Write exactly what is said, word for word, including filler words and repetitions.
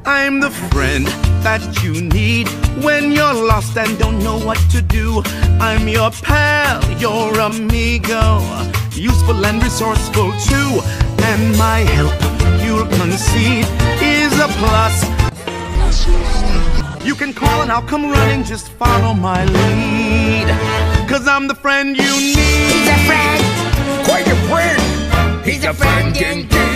I'm the friend that you need when you're lost and don't know what to do. I'm your pal, your amigo, useful and resourceful too. And my help, you'll concede, is a plus. You can call and I'll come running, just follow my lead. Cause I'm the friend you need. He's a friend. Quite a friend. He's a friend indeed.